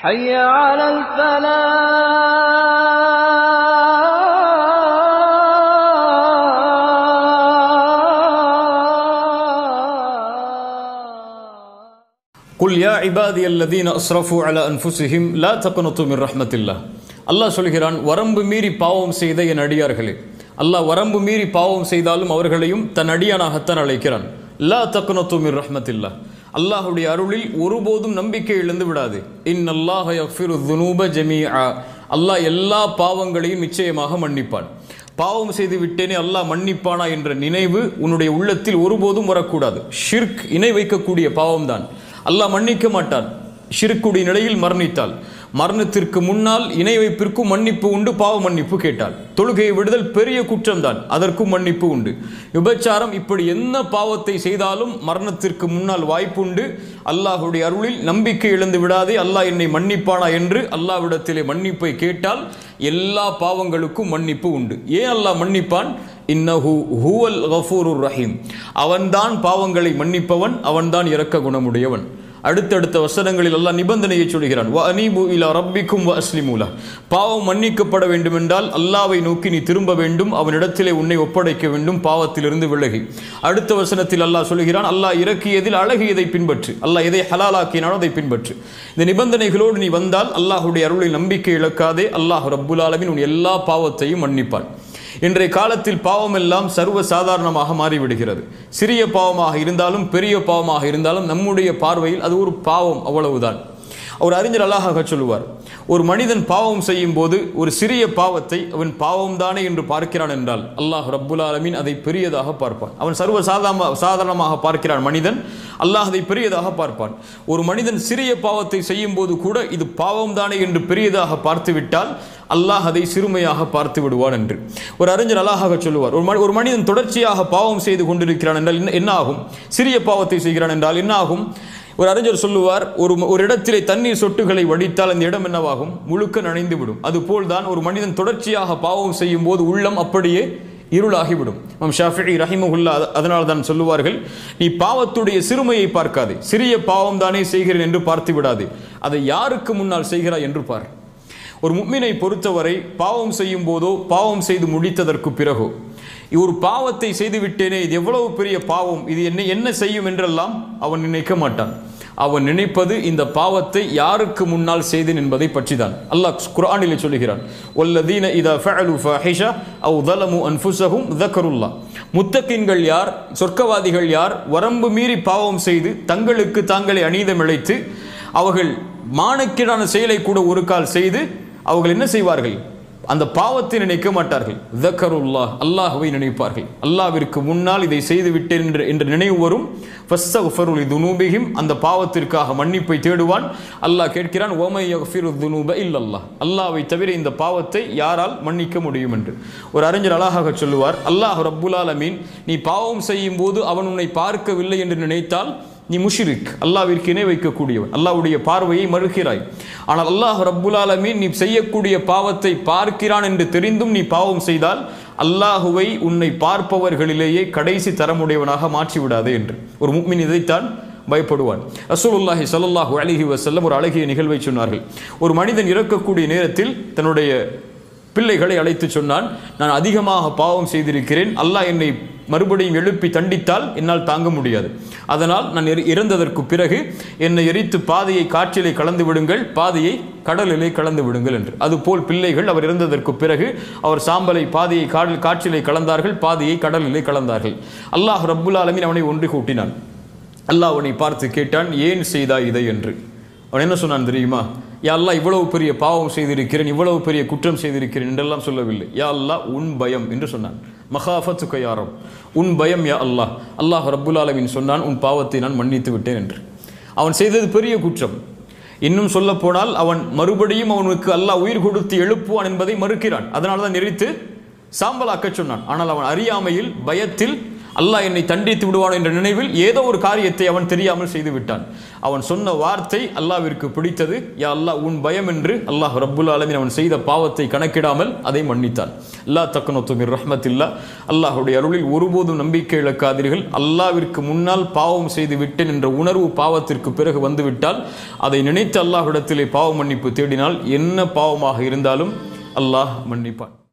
حي على الفلاح. قل يا عبادي الذين أسرفوا على أنفسهم لا تقنطوا من رحمة الله. அல்லாஹ் சொல்கிறான், வரம்பு மீறி பாவம் செய்த என் அடியார்களே. அல்லாஹ் வரம்பு மீறி பாவம் செய்தாலும் அவர்களையும் தன் அடியானாகத்தான் அழைக்கிறான். லா தக்னது மிர் ரஹ்மத்தில்லாஹ். அல்லாஹ்வுடைய அருளில் ஒருபோதும் நம்பிக்கை இழந்து விடாது. இன்னல்லாஹ யக்ஃபிரு ذுனூப ஜமீஆ. அல்லாஹ் எல்லா பாவங்களையும் நிச்சயமாக மன்னிப்பான். பாவம் செய்து விட்டேனே அல்லாஹ் மன்னிப்பானா என்ற நினைவு உன்னுடைய உள்ளத்தில் ஒருபோதும் வரக்கூடாது. ஷிர்க், இணை வைக்கக்கூடிய பாவம்தான். அல்லாஹ் மன்னிக்க மாட்டான் ஷிர்க்குடைய நிலையில் மரணித்தால். மரணத்திற்கு முன்னால் இணை வைப்பிற்கும் மன்னிப்பு உண்டு, பாவ மன்னிப்பு கேட்டால். தொழுகையை விடுதல் பெரிய குற்றம்தான், அதற்கும் மன்னிப்பு உண்டு. விபச்சாரம், இப்படி என்ன பாவத்தை செய்தாலும் மரணத்திற்கு முன்னால் வாய்ப்பு உண்டு. அல்லாஹுடைய அருளில் நம்பிக்கை இழந்து விடாதே, அல்லாஹ் என்னை மன்னிப்பானா என்று அல்லாஹ்விடத்திலே மன்னிப்பை கேட்டால் எல்லா பாவங்களுக்கும் மன்னிப்பு உண்டு. ஏன் அல்லாஹ் மன்னிப்பான்? இன்னஹு ஹுவல் கஃபூருர் ரஹீம். அவன்தான் பாவங்களை மன்னிப்பவன், அவன்தான் இரக்க குணமுடையவன். அடுத்தடுத்த வசனங்களில் அல்லாஹ் நிபந்தனையை சொல்கிறான். வ அனீபு இலா ரப்பிக்கும் வ அஸ்லிமு லஹ். பாவம் மன்னிக்கப்பட வேண்டுமென்றால் அல்லாஹ்வை நோக்கி நீ திரும்ப வேண்டும், அவனிடத்திலே உன்னை ஒப்படைக்க வேண்டும், பாவத்திலிருந்து விலகி. அடுத்த வசனத்தில் அல்லாஹ் சொல்கிறான், அல்லாஹ் இறக்கியதில் அழகியதை பின்பற்று, அல்லாஹ் எதை ஹலாலாக்கினானோ அதை பின்பற்று. இந்த நிபந்தனைகளோடு நீ வந்தால் அல்லாஹ்வுடைய அருளில் நம்பிக்கை இழக்காதே, அல்லாஹ் ரப்புல் ஆலமீன் உன் எல்லா பாவத்தையும் மன்னிப்பான். இன்றைய காலத்தில் பாவம் எல்லாம் சர்வ சாதாரணமாக மாறிவிடுகிறது. சிறிய பாவமாக இருந்தாலும் பெரிய பாவமாக இருந்தாலும் நம்முடைய பார்வையில் அது ஒரு பாவம், அவ்வளவுதான். ஒரு அறிஞர் அழகாக சொல்லுவார், ஒரு மனிதன் பாவம் செய்யும் போது ஒரு சிறிய பாவத்தை அவன் பாவம் தானே என்று பார்க்கிறான் என்றால் அல்லாஹ் ரப்புல் ஆலமீன் அதை பெரியதாக பார்ப்பான். அவன் சர்வ சாதாரணமாக பார்க்கிறான் மனிதன், அல்லாஹ் அதை பெரியதாக பார்ப்பான். ஒரு மனிதன் சிறிய பாவத்தை செய்யும் போது கூட இது பாவம் தானே என்று பெரியதாக பார்த்து விட்டால் அல்லாஹ் அதை சிறுமையாக பார்த்து விடுவான் என்று ஒரு அறிஞர் அழகாக சொல்லுவார். ஒரு மனிதன் தொடர்ச்சியாக பாவம் செய்து கொண்டிருக்கிறான் என்றால் என்ன ஆகும்? சிறிய பாவத்தை செய்கிறான் என்றால் என்ன ஆகும்? ஒரு அறிஞர் சொல்லுவார், ஒரு இடத்திலே தண்ணீர் சொட்டுகளை வடித்தால் அந்த இடம் என்னவாகும்? முழுக்க நனைந்து விடும். அதுபோல் தான் ஒரு மனிதன் தொடர்ச்சியாக பாவம் செய்யும் போது உள்ளம் அப்படியே இருளாகிவிடும். இமாம் ஷாஃபிஈ ரஹிமஹுல்லாஹ் அதனால் தான் சொல்லுவார்கள், நீ பாவத்துடைய சிறுமையை பார்க்காதே, சிறிய பாவம் தானே செய்கிறேன் என்று பார்த்து விடாதே, அதை யாருக்கு முன்னால் செய்கிறாய் என்று பார். ஒரு முஃமினை பொறுத்தவரை பாவம் செய்யும் போதோ பாவம் செய்து முடித்ததற்கு பிறகோ ஒரு பாவத்தை செய்து விட்டேனே, இது எவ்வளவு பெரிய பாவம், இது என்ன செய்யும் என்றெல்லாம் அவன் நினைக்க மாட்டான். அவன் நினைப்பது இந்த பாவத்தை யாருக்கு முன்னால் செய்தேன் என்பதை பற்றி தான். அல்லாஹ் குர்ஆனிலே சொல்கிறான், வல்லதீன இதா ஃபஅலு ஃபாஹிஷா அவ் ஸலமு அன்ஃபுஸஹும் ذكرுல்லாஹ். முத்தகின்கள் யார், சொர்க்கவாதிகள் யார், வரம்பு மீறி பாவம் செய்து தங்களுக்கு தாங்களே அநீதம் இழைத்து அவர்கள் மானக்கேடான செயலை கூட ஒரு கால் செய்து அவர்கள் என்ன செய்வார்கள்? அந்த பாவத்தை நினைக்க மாட்டார்கள். ذكرுல்லாஹ், அல்லாஹ்வை நினைப்பார்கள். அல்லாஹ்விற்கு முன்னால் இதை செய்து விட்டேன் என்ற நினைவு வரும். ஃபஸ்தக்ஃபிரு லிதுனூபிஹிம், அந்த பாவத்திற்காக மன்னிப்பை தேடுவான். அல்லாஹ் கேட்கிறான், வமை யக்ஃபிரு ذுனூப இல்லல்லாஹ், அல்லாஹ்வை தவிர இந்த பாவத்தை யாரால் மன்னிக்க முடியும் என்று. ஒரு அறிஞர் அழகாக சொல்லுவார், அல்லாஹ் ரப்புல் ஆலமீன் நீ பாவம் செய்யும் போது அவன் உன்னை பார்க்கவில்லை என்று நினைத்தால் நீ முஷ்ரிக், அல்லாஹ்விற்கு இணை வைக்கக்கூடியவன், அல்லாஹ்வுடைய பார்வையை மறுக்கிறாய். ஆனால் அல்லாஹ் ரப்புல் ஆலமீன் நீ செய்யக்கூடிய பாவத்தை பார்க்கிறான் என்று தெரிந்தும் நீ பாவம் செய்தால் அல்லாஹுவை உன்னை பார்ப்பவர்களிலேயே கடைசி தரமுடையவனாக மாற்றிவிடாதே என்று ஒரு முஃமின் இதைத்தான் பயப்படுவான். ரசூலுல்லாஹி ஸல்லல்லாஹு அலைஹி வஸல்லம் ஒரு அழகிய நிகழ்வை சொன்னார்கள். ஒரு மனிதன் இறக்கக்கூடிய நேரத்தில் தன்னுடைய பிள்ளைகளை அழைத்து சொன்னான், நான் அதிகமாக பாவம் செய்திருக்கிறேன், அல்லாஹ் என்னை மறுபடியும் எழுப்பி தண்டித்தால் என்னால் தாங்க முடியாது, அதனால் நான் இறந்ததற்கு பிறகு என்னை எரித்து பாதையை காற்றிலே கலந்து விடுங்கள், பாதையை கடலிலே கலந்து விடுங்கள் என்று. அதுபோல் பிள்ளைகள் அவர் இறந்ததற்கு பிறகு அவர் சாம்பலை பாதையை காற்றிலே கலந்தார்கள், பாதையை கடலிலே கலந்தார்கள். அல்லாஹ் ரப்புல் ஆலமீன் அவனை ஒன்று கூட்டினான். அல்லாஹ் அவனை பார்த்து கேட்டான், ஏன் செய்தாய் இதை என்று. அவன் என்ன சொன்னான் தெரியுமா? யா அல்லாஹ், இவ்வளவு பெரிய பாவம் செய்திருக்கிறேன், இவ்வளவு பெரிய குற்றம் செய்திருக்கிறேன் என்றெல்லாம் சொல்லவில்லை. யா அல்லாஹ், உன் பயம் என்று சொன்னான். மகாஃபத்துக யா ரப், உன் பயம் யா அல்லாஹ். அல்லாஹ் ரப்புல் ஆலமீன் சொன்னான், உன் பாவத்தை நான் மன்னித்து விட்டேன் என்று. அவன் செய்தது பெரிய குற்றம். இன்னும் சொல்ல போனால் அவன் மறுபடியும் அவனுக்கு அல்லாஹ் உயிர் கொடுத்து எழுப்புவான் என்பதை மறுக்கிறான். அதனால தான் எரித்து சாம்பலாக்க சொன்னான். ஆனால் அவன் அறியாமையில் பயத்தில் அல்லாஹ் என்னை தண்டித்து விடுவான் என்ற நினைவில் ஏதோ ஒரு காரியத்தை அவன் தெரியாமல் செய்து விட்டான். அவன் சொன்ன வார்த்தை அல்லாஹ்விற்கு பிடித்தது. யா அல்லாஹ், உன் பயம் என்று அல்லாஹ் ரப்புல் ஆலமீன் அவன் செய்த பாவத்தை கணக்கிடாமல் அதை மன்னித்தான். லா தக்னது மிர் ரஹ்மத்தில்லா, அல்லாஹ்வுடைய அருளில் ஒருபோதும் நம்பிக்கை இழக்காதீர்கள். அல்லாஹ்விற்கு முன்னால் பாவம் செய்து விட்டேன் என்ற உணர்வு பாவத்திற்கு பிறகு வந்துவிட்டால் அதை நினைத்து அல்லாஹ்விடத்திலே பாவ மன்னிப்பு தேடினால் என்ன பாவமாக இருந்தாலும் அல்லாஹ் மன்னிப்பான்.